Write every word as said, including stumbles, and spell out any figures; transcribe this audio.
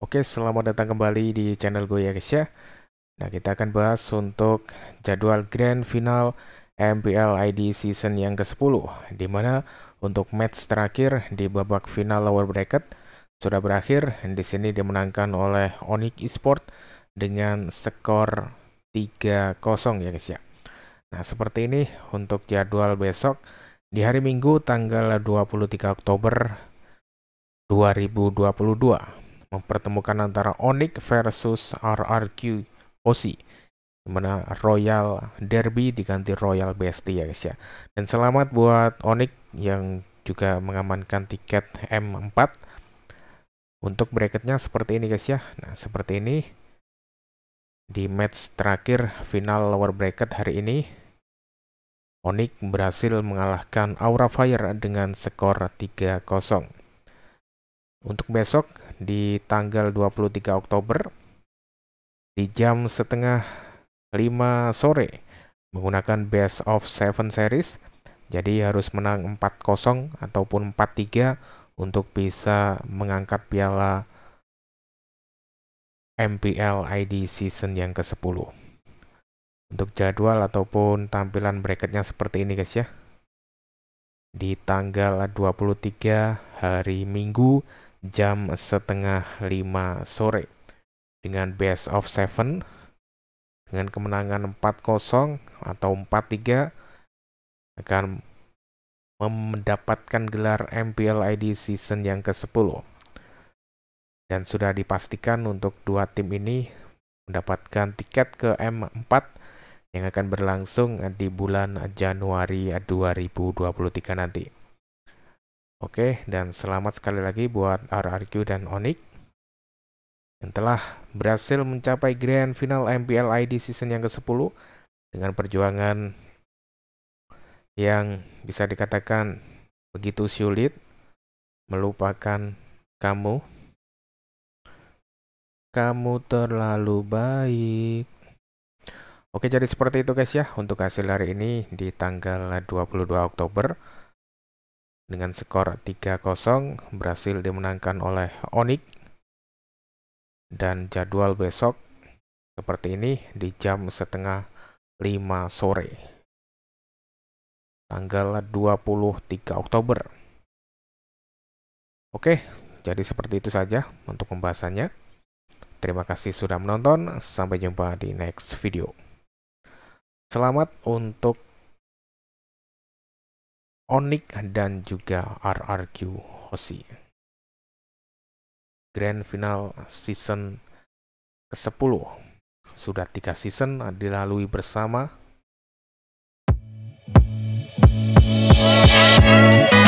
Oke, selamat datang kembali di channel gue ya guys ya. Nah, kita akan bahas untuk jadwal Grand Final M P L I D Season yang ke sepuluh, di mana untuk match terakhir di babak final lower bracket sudah berakhir. Di sini dimenangkan oleh Onyx Esports dengan skor tiga kosong ya guys ya. Nah, seperti ini untuk jadwal besok di hari Minggu tanggal dua puluh tiga Oktober dua ribu dua puluh dua. Mempertemukan antara Onyx versus R R Q Aussie, dimana Royal Derby diganti Royal B S T ya guys ya. Dan selamat buat Onyx yang juga mengamankan tiket M empat. Untuk bracketnya seperti ini guys ya. Nah, seperti ini di match terakhir final lower bracket hari ini, Onyx berhasil mengalahkan Aura Fire dengan skor tiga kosong. Untuk besok di tanggal dua puluh tiga Oktober di jam setengah lima sore menggunakan best of seven series, jadi harus menang empat kosong ataupun empat tiga untuk bisa mengangkat piala M P L I D season yang ke sepuluh. Untuk jadwal ataupun tampilan bracketnya seperti ini guys ya. Di tanggal dua puluh tiga hari Minggu jam setengah lima sore dengan best of seven dengan kemenangan empat kosong atau empat tiga akan mendapatkan gelar M P L I D season yang ke sepuluh. Dan sudah dipastikan untuk dua tim ini mendapatkan tiket ke M empat yang akan berlangsung di bulan Januari dua ribu dua puluh tiga nanti. Oke, dan selamat sekali lagi buat R R Q dan Onyx yang telah berhasil mencapai Grand Final M P L I D season yang ke sepuluh dengan perjuangan yang bisa dikatakan begitu sulit. Melupakan kamu, kamu terlalu baik. Oke, jadi seperti itu guys ya untuk hasil hari ini di tanggal dua puluh dua Oktober. Dengan skor tiga kosong berhasil dimenangkan oleh Onyx. Dan jadwal besok seperti ini di jam setengah lima sore tanggal dua puluh tiga Oktober. Oke, jadi seperti itu saja untuk pembahasannya. Terima kasih sudah menonton, sampai jumpa di next video. Selamat untuk Onyx dan juga R R Q Aussie. Grand Final season ke sepuluh. Sudah tiga season dilalui bersama.